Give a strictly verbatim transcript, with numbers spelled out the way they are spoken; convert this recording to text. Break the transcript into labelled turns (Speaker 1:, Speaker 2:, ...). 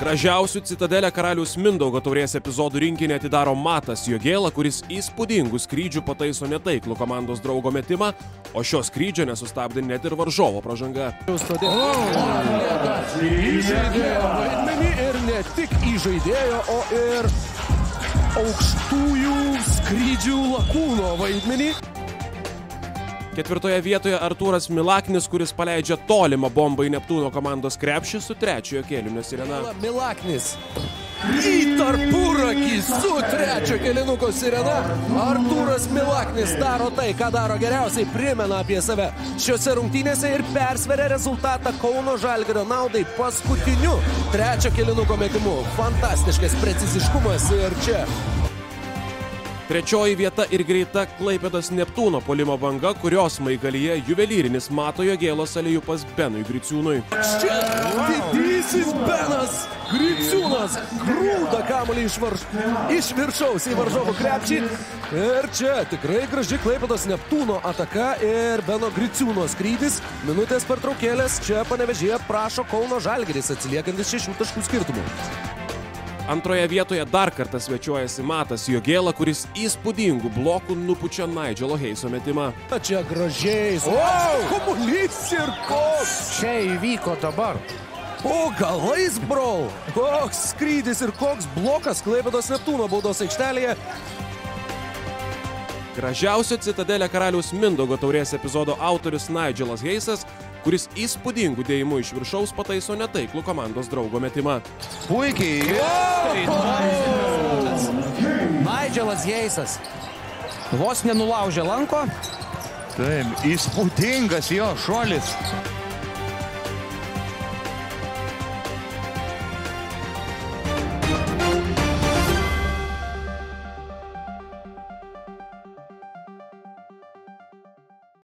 Speaker 1: Gražiausių Citadelė karaliaus Mindaugo taurės epizodų rinkinį atidaro Matas Jogėla, kuris įspūdingų skrydžių pataiso netaiklų komandos draugo metimą, o šio skrydžio nesustabdė net ir varžovo pražanga.
Speaker 2: Įžaidėjo vaidmenį ir ne tik įžaidėjo, o ir aukštųjų skrydžių lakūno vaidmenį.
Speaker 1: Ketvirtoje vietoje Artūras Milaknis, kuris paleidžia tolimą bombą į Neptūno komandos krepšį su trečiojo kėlinio sirena.
Speaker 2: Milaknis į tarpurakį su trečio kėlinuko sirena. Artūras Milaknis daro tai, ką daro geriausiai, primena apie save šiose rungtynėse ir persveria rezultatą Kauno Žalgirio naudai paskutiniu trečio kėlinuko metimu. Fantastiškas preciziškumas ir čia.
Speaker 1: Trečioji vieta ir greita Klaipėdos Neptūno puolimo banga, kurios maigalyje juvelyrinis Mato Jogėlos aliupas Benui Griciūnui.
Speaker 2: Čia didysis Benas Griciūnas grūda kamuolį iš, varž... iš viršaus į varžovų krepšį. Ir čia tikrai graži Klaipėdos Neptūno ataka ir Beno Griciūno skrydis. Minutės pertraukėlės čia Panevėžyje prašo Kauno Žalgiris, atsiliekantis šešių taškų skirtumų.
Speaker 1: Antroje vietoje dar kartą svečiuojasi Matas Jogėla, kuris įspūdingų blokų nupučia Naidželo Heiso metimą.
Speaker 2: Čia gražiai. Wow! Kamuolys ir koks!
Speaker 3: Čia įvyko dabar.
Speaker 2: O galais, bro! Koks skrydis ir koks blokas Klaipėdos Neptūno baudos aikštelėje.
Speaker 1: Gražiausio Citadelė karaliaus Mindaugo taurės epizodo autorius Naidželas Heisas, kuris įspūdingų dėjimų iš viršaus pataiso netaiklų komandos draugo metimą.
Speaker 3: Puikiai. Naidželas Heisas vos nenulaužė lanko.
Speaker 4: Taip, įspūdingas jo šuolis.